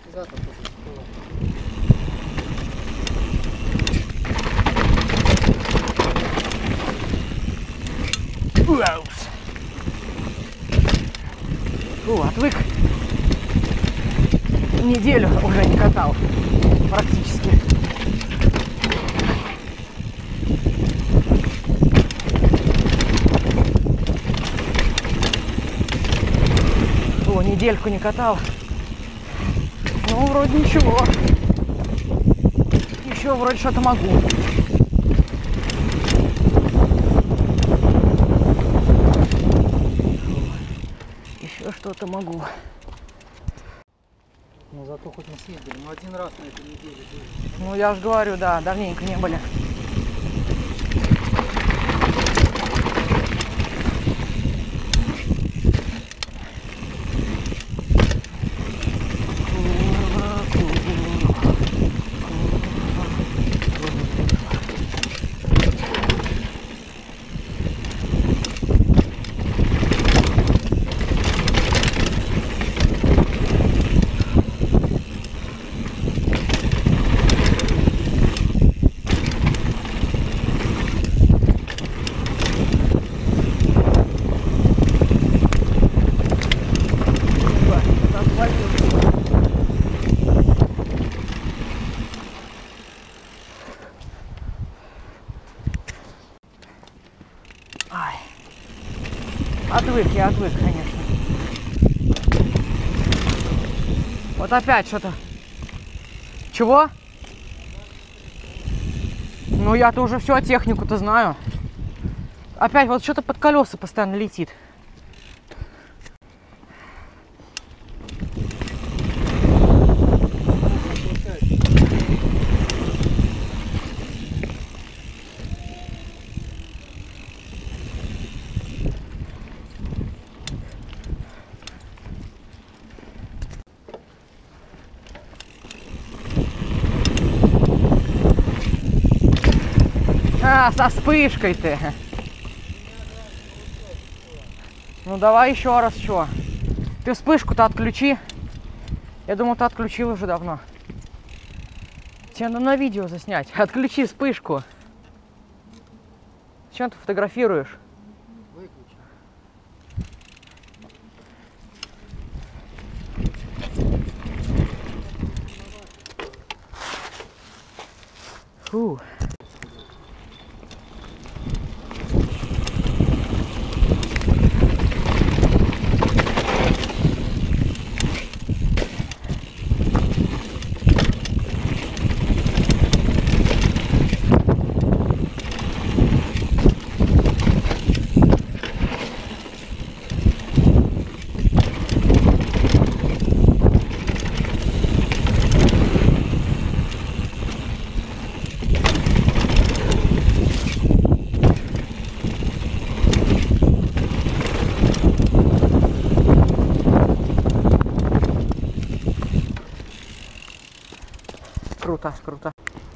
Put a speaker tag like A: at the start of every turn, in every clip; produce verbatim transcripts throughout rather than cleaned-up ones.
A: амортизатор тоже.
B: Фу, отвык. Неделю уже не катал. Практически. Фу, недельку не катал. Ну, вроде ничего. Еще вроде что-то могу. Еще что-то могу.
A: Ну зато хоть мы съездили. Мы один раз на этой неделе были.
B: Ну я же говорю, да, давненько не были. Ай. Отвык, я отвык, конечно. Вот опять что-то. Чего? Ну я-то уже всю технику-то знаю. Опять вот что-то под колеса постоянно летит. А, со вспышкой ты. Ну давай еще раз, что? Ты вспышку-то отключи. Я думал, ты отключил уже давно. Тебе надо на видео заснять. Отключи вспышку. Зачем ты фотографируешь?
A: Выключи.
B: Фу. Круто, круто.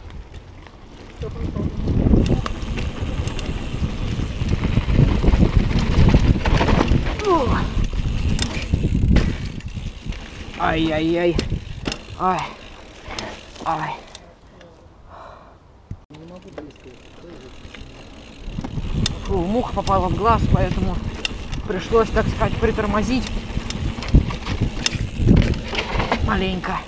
B: Ай-яй-яй. Ай. Ай.
A: Не могу близко.
B: Фу, муха попала в глаз, поэтому пришлось, так сказать, притормозить маленько.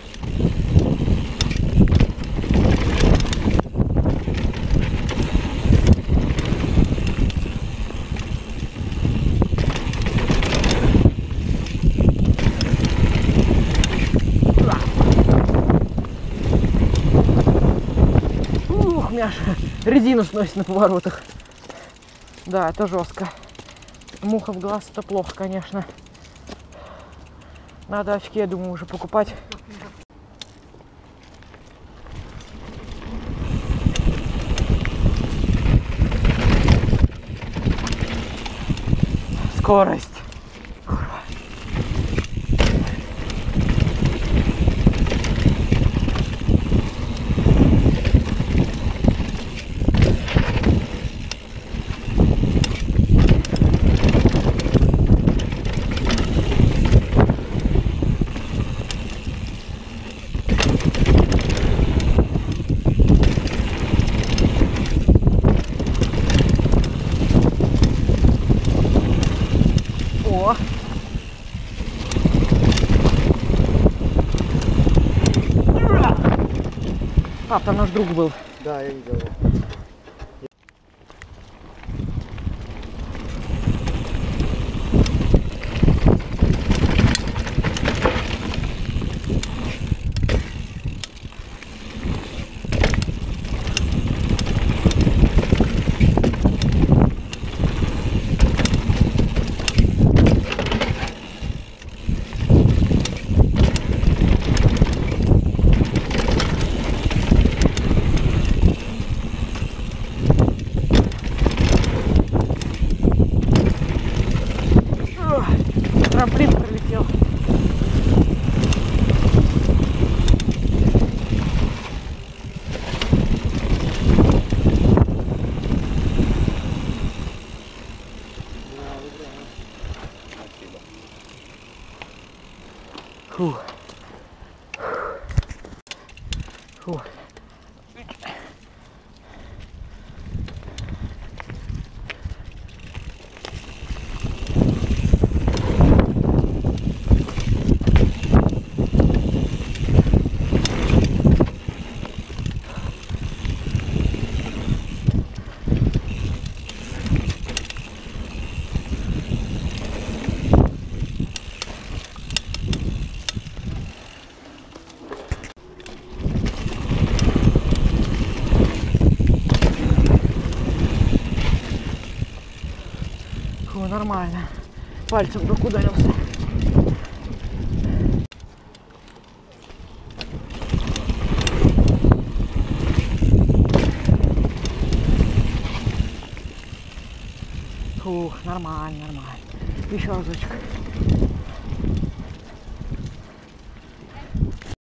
B: Ух, меня аж резину сносит на поворотах. Да, это жестко. Муха в глаз — это плохо, конечно. Надо очки, я думаю, уже покупать. Скорость. Пап, там наш друг был.
A: Да, я видел его.
B: Трамплин пролетел. Фух. Фух. Фу, нормально. Пальцем только ударился. Фух, нормально, нормально. Еще разочек.